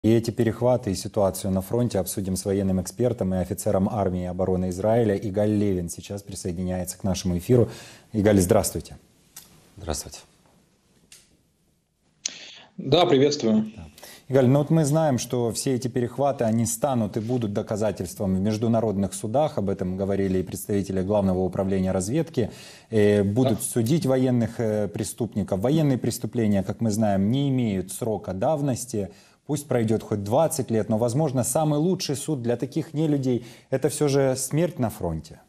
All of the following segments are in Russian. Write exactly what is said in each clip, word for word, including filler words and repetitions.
И эти перехваты и ситуацию на фронте обсудим с военным экспертом и офицером армии и обороны Израиля Игаль Левин. Сейчас присоединяется к нашему эфиру. Игаль, здравствуйте. Здравствуйте. Да, приветствую. Игаль, ну вот мы знаем, что все эти перехваты, они станут и будут доказательством в международных судах. Об этом говорили и представители Главного управления разведки. Э, будут Да. судить военных э, преступников. Военные преступления, как мы знаем, не имеют срока давности. Пусть пройдет хоть двадцать лет, но, возможно, самый лучший суд для таких нелюдей – это все же смерть на фронте.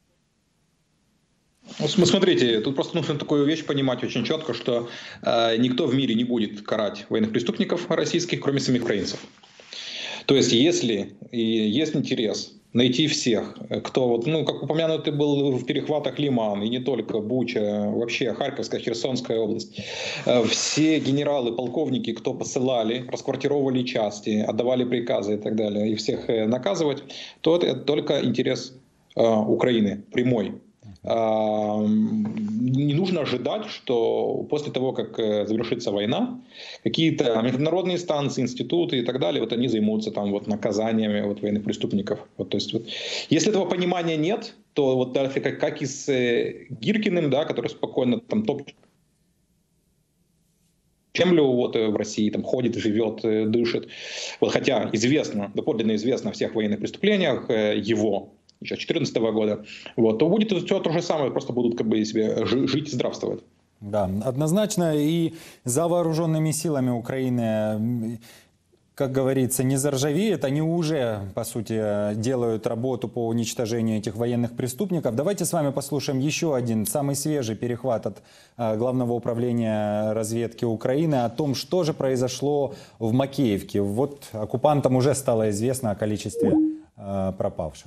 Ну, смотрите, тут просто нужно такую вещь понимать очень четко, что э, никто в мире не будет карать военных преступников российских, кроме самих украинцев. То есть, если и есть интерес найти всех, кто, вот, ну, как упомянутый был в перехватах Лиман, и не только Буча, вообще Харьковская, Херсонская область, э, все генералы, полковники, кто посылали, расквартировали части, отдавали приказы и так далее, и всех э, наказывать, то это только интерес э, Украины прямой. Не нужно ожидать, что после того, как завершится война, какие-то международные инстанции, институты и так далее, вот они займутся там вот наказаниями вот военных преступников. Вот, то есть, вот, если этого понимания нет, то вот даже как, как и с Гиркиным, да, который спокойно там топ землю вот в России, там ходит, живет, дышит. Вот, хотя известно, доподлинно известно о всех военных преступлениях его, еще две тысячи четырнадцатого года, вот, то будет все то же самое, просто будут как бы себе жить и здравствовать. Да, однозначно. И за вооруженными силами Украины, как говорится, не заржавеет. Они уже, по сути, делают работу по уничтожению этих военных преступников. Давайте с вами послушаем еще один, самый свежий перехват от Главного управления разведки Украины о том, что же произошло в Макеевке. Вот оккупантам уже стало известно о количестве э, пропавших.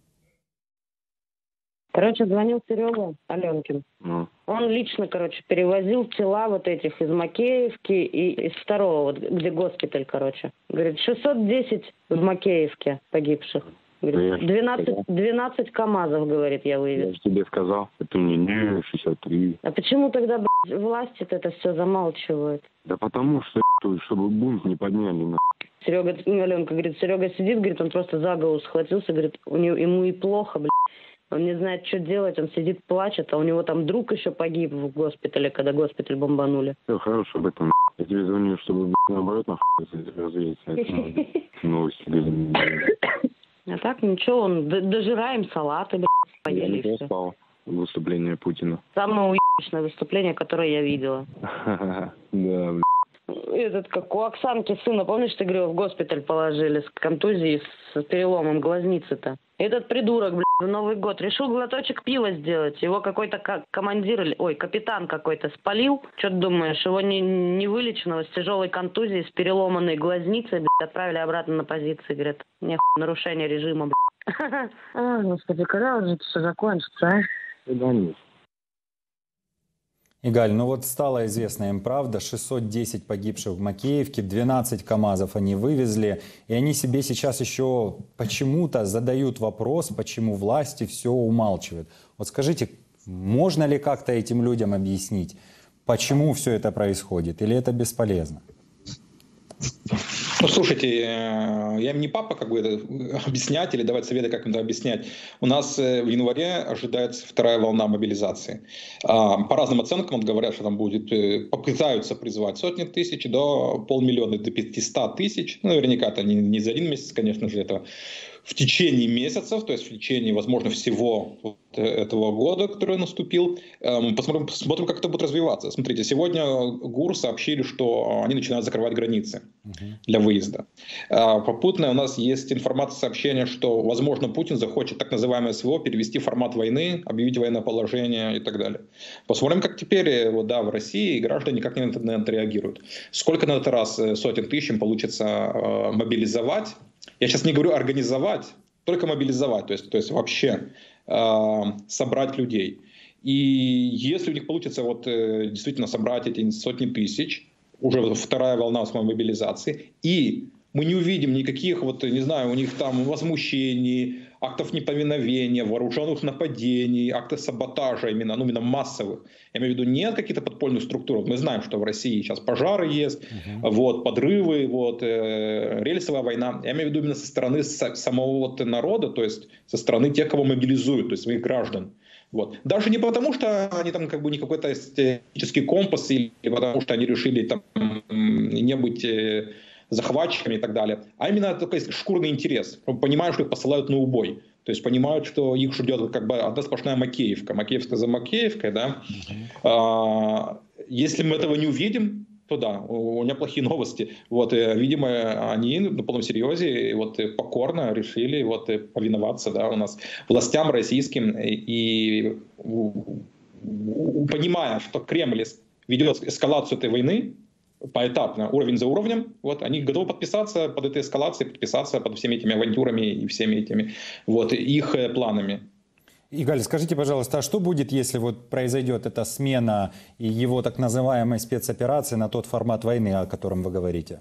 Короче, звонил Серега Аленкин. Ну. Он лично, короче, перевозил тела вот этих из Макеевки и из второго, вот где госпиталь, короче. Говорит, шестьсот десять в Макеевке погибших. Говорит, двенадцать, двенадцать КАМАЗов, говорит, я вывез. Я же тебе сказал, это мне не шестьдесят три. А почему тогда, блядь, власти это все замалчивают? Да потому что, чтобы бунт не подняли. На... Серега, Аленка говорит, Серега сидит, говорит, он просто за голову схватился, говорит, у него, ему и плохо, блядь. Он не знает, что делать, он сидит, плачет, а у него там друг еще погиб в госпитале, когда госпиталь бомбанули. Все хорошо об этом. Я тебе звоню, чтобы, блядь, наоборот, нахуй развеять. Новости. А так ничего, он дожираем салаты, блядь, поели и все. Спал. Выступление Путина. Самое уебищное выступление, которое я видела. Да, блядь. Этот, как у Оксанки сына, помнишь, ты говорил, в госпиталь положили с контузией, с переломом глазницы-то. Этот придурок, блядь, в Новый год решил глоточек пива сделать. Его какой-то командир, или, ой, капитан какой-то спалил. Что ты думаешь, его не, не вылеченного с тяжелой контузией, с переломанной глазницей, блядь, отправили обратно на позиции. Говорят, нехуй, нарушение режима, блядь. А, господи, когда уже это все закончится, а? Да нет. Игаль, ну вот стала известна им правда, шестьсот десять погибших в Макеевке, двенадцать КАМАЗов они вывезли, и они себе сейчас еще почему-то задают вопрос, почему власти все умалчивают. Вот скажите, можно ли как-то этим людям объяснить, почему все это происходит, или это бесполезно? Ну, слушайте, я им не папа, как бы это объяснять или давать советы, как им это объяснять. У нас в январе ожидается вторая волна мобилизации. По разным оценкам вот говорят, что там будет, попытаются призвать сотни тысяч до полмиллиона, до пятисот тысяч. Ну, наверняка это не, не за один месяц, конечно же, это в течение месяцев, то есть в течение, возможно, всего вот этого года, который наступил. Мы посмотрим, посмотрим, как это будет развиваться. Смотрите, сегодня ГУР сообщили, что они начинают закрывать границы uh-huh. для выезда. Попутно у нас есть информация, сообщение, что, возможно, Путин захочет так называемое СВО перевести в формат войны, объявить военное положение и так далее. Посмотрим, как теперь вот, да, в России граждане как на это реагируют. Сколько на этот раз сотен тысяч им получится мобилизовать. Я сейчас не говорю организовать, только мобилизовать, то есть, то есть вообще э, собрать людей. И если у них получится вот, э, действительно собрать эти сотни тысяч, уже вторая волна мобилизации, и мы не увидим никаких, вот, не знаю, у них там возмущений, актов неповиновения, вооруженных нападений, актов саботажа именно, ну, именно массовых. Я имею в виду не какие-то подпольных структур. Мы знаем, что в России сейчас пожары есть, uh-huh. вот, подрывы, вот, э, рельсовая война. Я имею в виду именно со стороны со, самого вот народа, то есть со стороны тех, кого мобилизуют, то есть своих граждан. Вот. Даже не потому, что они там как бы не какой-то эстетический компас, или потому что они решили там не быть захватчиками и так далее, а именно такой шкурный интерес. Понимают, что их посылают на убой. То есть понимают, что их ждет как бы одна сплошная Макеевка. Макеевская за Макеевкой, да. Uh-huh. А, если мы этого не увидим, то да, у меня плохие новости. Вот, видимо, они на полном серьезе вот, покорно решили вот, повиноваться, да, у нас властям российским и, понимая, что Кремль ведет эскалацию этой войны поэтапно, уровень за уровнем, вот, они готовы подписаться под этой эскалацией, подписаться под всеми этими авантюрами и всеми этими вот, их планами. Игаль, скажите, пожалуйста, а что будет, если вот произойдет эта смена и его так называемой спецоперации на тот формат войны, о котором вы говорите?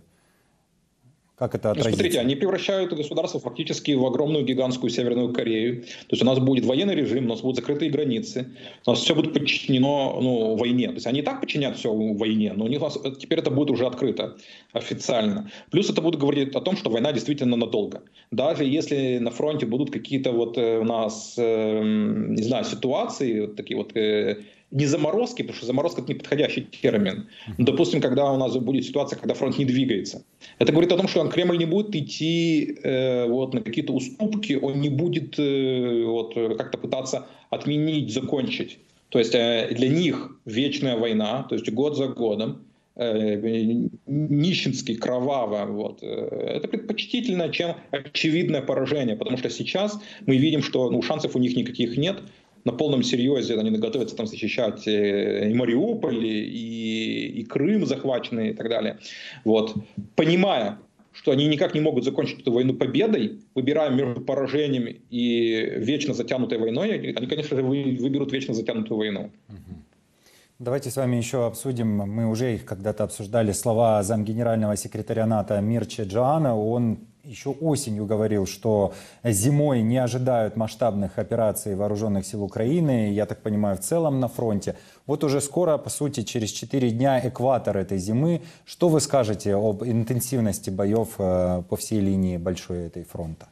Как это отразится? Смотрите, они превращают государство фактически в огромную гигантскую Северную Корею. То есть у нас будет военный режим, у нас будут закрытые границы, у нас все будет подчинено ну, войне. То есть они и так подчинят все войне, но у них теперь это будет уже открыто, официально. Плюс это будет говорить о том, что война действительно надолго. Даже если на фронте будут какие-то вот у нас, не знаю, ситуации, вот такие вот... Не заморозки, потому что заморозка – это неподходящий термин. Но, допустим, когда у нас будет ситуация, когда фронт не двигается. Это говорит о том, что Кремль не будет идти э, вот, на какие-то уступки, он не будет э, вот, как-то пытаться отменить, закончить. То есть э, для них вечная война, то есть год за годом, э, нищенский, кроваво. Вот, э, это предпочтительно, чем очевидное поражение. Потому что сейчас мы видим, что ну, шансов у них никаких нет. На полном серьезе они готовятся там защищать и Мариуполь, и, и Крым захваченный и так далее. Вот. Понимая, что они никак не могут закончить эту войну победой, выбирая между поражением и вечно затянутой войной, они, конечно же, выберут вечно затянутую войну. Давайте с вами еще обсудим, мы уже их когда-то обсуждали, слова замгенерального секретаря НАТО Мирча Джоана. Он еще осенью говорил, что зимой не ожидают масштабных операций вооруженных сил Украины, я так понимаю, в целом на фронте. Вот уже скоро, по сути, через четыре дня экватор этой зимы. Что вы скажете об интенсивности боев по всей линии большой этой фронта?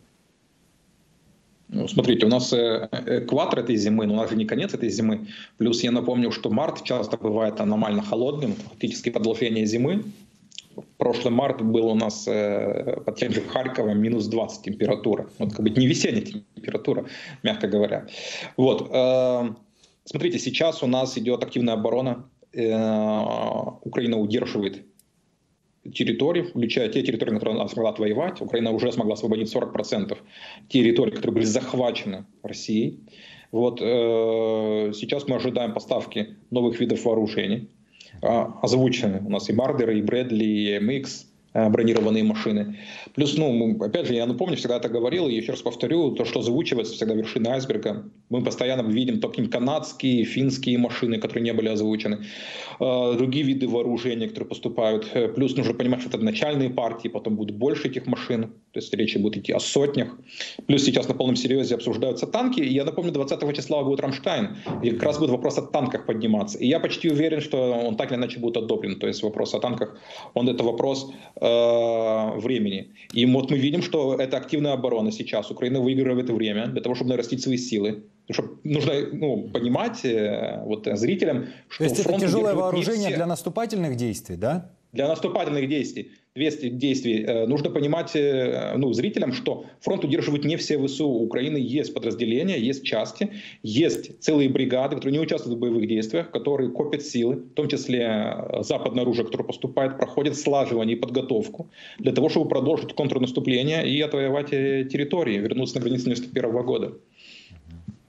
Ну, смотрите, у нас экватор этой зимы, но у нас же не конец этой зимы. Плюс я напомню, что март часто бывает аномально холодным, фактически продолжение зимы. Прошлый март был у нас э, под тем же Харьковом минус двадцать температура. Вот как бы не весенняя температура, мягко говоря. Вот. Э, смотрите, сейчас у нас идет активная оборона. Э, Украина удерживает территории, включая те территории, которые она смогла отвоевать. Украина уже смогла освободить сорок процентов территорий, которые были захвачены Россией. Вот, э, сейчас мы ожидаем поставки новых видов вооружений. Озвучены у нас и Мардеры, и Брэдли, и эм икс, бронированные машины. Плюс, ну, опять же, я напомню, всегда это говорил, и еще раз повторю, то, что озвучивается, всегда вершина айсберга. Мы постоянно видим только канадские, финские машины, которые не были озвучены, другие виды вооружения, которые поступают. Плюс нужно понимать, что это начальные партии, потом будет больше этих машин, то есть речь будет идти о сотнях. Плюс сейчас на полном серьезе обсуждаются танки, и я напомню, двадцатого числа будет Рамштайн, и как раз будет вопрос о танках подниматься. И я почти уверен, что он так или иначе будет одобрен, то есть вопрос о танках, он это вопрос времени. И вот мы видим, что это активная оборона сейчас. Украина выигрывает время для того, чтобы нарастить свои силы. Потому что нужно ну, понимать вот, зрителям, что То есть это тяжелое вооружение все... для наступательных действий, да? Для наступательных действий, действий нужно понимать ну, зрителям, что фронт удерживают не все ВСУ. У Украины есть подразделения, есть части, есть целые бригады, которые не участвуют в боевых действиях, которые копят силы, в том числе западное оружие, которое поступает, проходит слаживание и подготовку для того, чтобы продолжить контрнаступление и отвоевать территории, вернуться на границы девяносто первого года.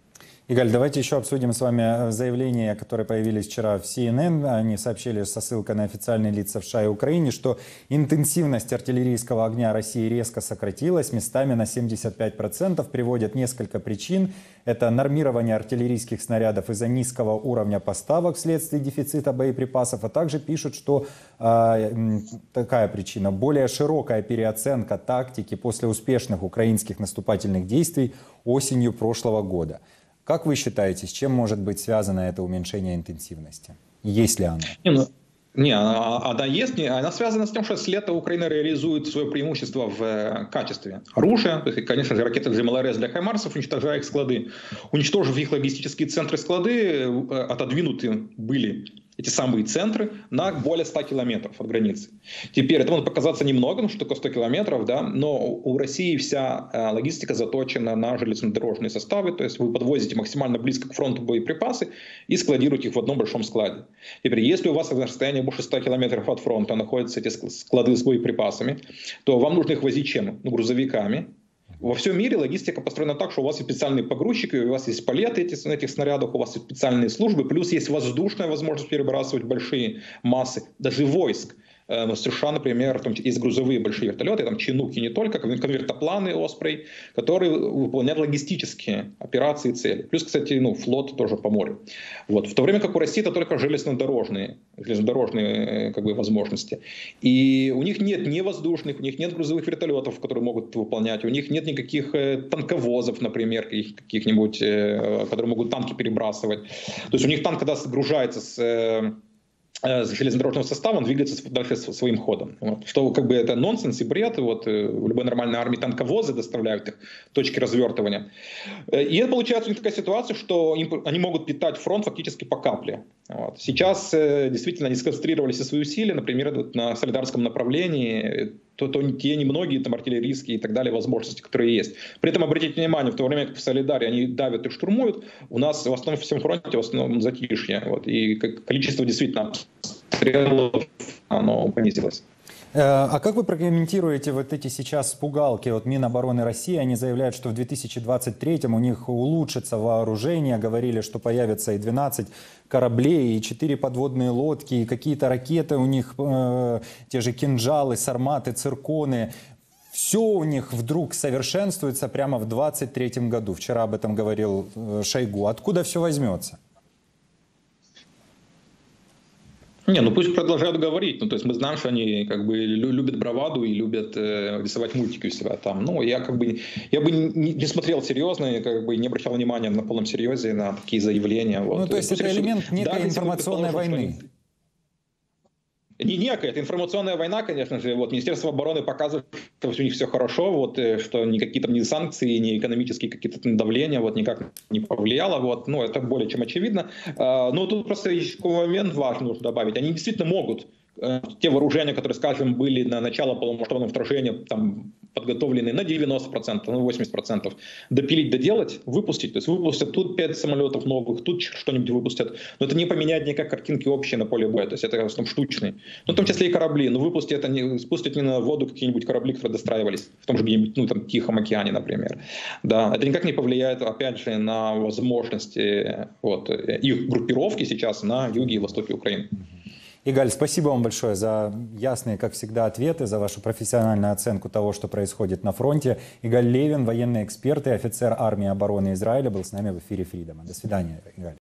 Игаль, давайте еще обсудим с вами заявления, которые появились вчера в Си Эн Эн. Они сообщили со ссылкой на официальные лица в США и Украине, что интенсивность артиллерийского огня России резко сократилась, местами на семьдесят пять процентов. Приводят несколько причин. Это нормирование артиллерийских снарядов из-за низкого уровня поставок вследствие дефицита боеприпасов, а также пишут, что э, такая причина – более широкая переоценка тактики после успешных украинских наступательных действий осенью прошлого года. Как вы считаете, с чем может быть связано это уменьшение интенсивности? Есть ли оно? Не, ну, не она, она есть, не, она связана с тем, что с лета Украина реализует свое преимущество в э, качестве оружия. То есть, конечно же, ракеты джи эм эл ар эс для хаймарсов, уничтожая их склады. Уничтожив их логистические центры, склады, э, отодвинуты были эти самые центры на более ста километров от границы. Теперь это может показаться немного, ну что такое сто километров, да, но у России вся э, логистика заточена на железнодорожные составы, то есть вы подвозите максимально близко к фронту боеприпасы и складируете их в одном большом складе. Теперь, если у вас на расстоянии больше ста километров от фронта находятся эти склады с боеприпасами, то вам нужно их возить чем? Ну, грузовиками. Во всем мире логистика построена так, что у вас есть специальные погрузчики, у вас есть палеты эти, на этих снарядах, у вас есть специальные службы, плюс есть воздушная возможность перебрасывать большие массы, даже войск. В США, например, там есть грузовые большие вертолеты, там чинуки не только, конвертопланы Оспрей, которые выполняют логистические операции и цели. Плюс, кстати, ну, флот тоже по морю. Вот. В то время как у России это только железнодорожные, железнодорожные как бы, возможности. И у них нет ни воздушных, у них нет грузовых вертолетов, которые могут выполнять, у них нет никаких танковозов, например, каких-нибудь, которые могут танки перебрасывать. То есть у них танк, когда сгружается с с железнодорожного состава, он двигается дальше своим ходом. Вот. Что как бы это нонсенс и бред. Вот, в любой нормальной армии танковозы доставляют их точки развертывания. И это получается у них такая ситуация, что им, они могут питать фронт фактически по капле. Вот. Сейчас действительно они сконцентрировали все свои усилия, например, на Солидарском направлении, то, то те немногие там, артиллерийские и так далее возможности, которые есть. При этом обратите внимание, в то время как в Солидаре они давят и штурмуют, у нас в основном в всем фронте в основном затишье. Вот, и количество действительно обстрелов оно понизилось. А как вы прокомментируете вот эти сейчас пугалки от Минобороны России? Они заявляют, что в две тысячи двадцать третьем у них улучшится вооружение. Говорили, что появится и двенадцать кораблей, и четыре подводные лодки, и какие-то ракеты у них, э, те же кинжалы, сарматы, цирконы. Все у них вдруг совершенствуется прямо в двадцать третьем году. Вчера об этом говорил Шойгу. Откуда все возьмется? Не, ну пусть продолжают говорить. Ну, то есть мы знаем, что они как бы любят браваду и любят э, рисовать мультики у себя там. Ну, я как бы я бы не, не смотрел серьезно, и как бы не обращал внимания на полном серьезе на такие заявления. Вот. Ну, то есть это элемент некой даже информационной войны. Не некая, это информационная война, конечно же. Вот, Министерство обороны показывает, что у них все хорошо, вот, что никакие там ни санкции, ни экономические какие-то давления вот, никак не повлияло. Вот, ну, это более чем очевидно. Но тут просто еще момент важный нужно добавить. Они действительно могут те вооружения, которые, скажем, были на начало полномасштабного вторжения там, подготовлены на девяносто процентов, на восемьдесят процентов, допилить, доделать, выпустить. То есть выпустят тут пять самолетов новых, тут что-нибудь выпустят. Но это не поменяет никак картинки общие на поле боя. То есть это в основном штучные. Ну, в том числе и корабли. Но выпустят это не, спустят не на воду какие-нибудь корабли, которые достраивались в том же где-нибудь, ну, там, Тихом океане, например. Да, это никак не повлияет, опять же, на возможности вот, их группировки сейчас на юге и востоке Украины. Игаль, спасибо вам большое за ясные, как всегда, ответы, за вашу профессиональную оценку того, что происходит на фронте. Игаль Левин, военный эксперт и офицер армии обороны Израиля, был с нами в эфире Фридома. До свидания, Игаль.